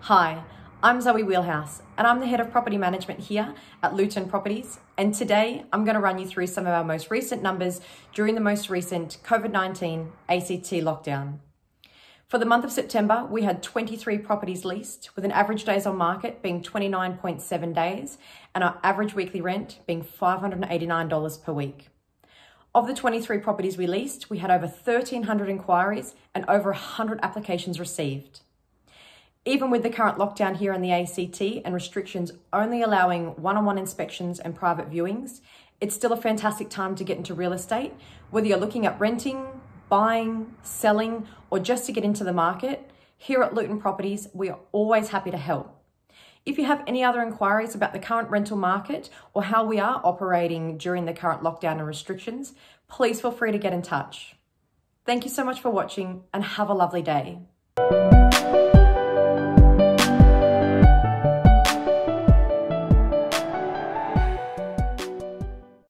Hi, I'm Zoe Wheelhouse and I'm the Head of Property Management here at Luton Properties, and today I'm going to run you through some of our most recent numbers during the most recent COVID-19 ACT lockdown. For the month of September, we had 23 properties leased, with an average days on market being 29.7 days and our average weekly rent being $589 per week. Of the 23 properties we leased, we had over 1,300 inquiries and over 100 applications received. Even with the current lockdown here in the ACT and restrictions only allowing one-on-one inspections and private viewings, it's still a fantastic time to get into real estate, whether you're looking at renting, buying, selling, or just to get into the market. Here at Luton Properties, we are always happy to help. If you have any other inquiries about the current rental market or how we are operating during the current lockdown and restrictions, please feel free to get in touch. Thank you so much for watching and have a lovely day.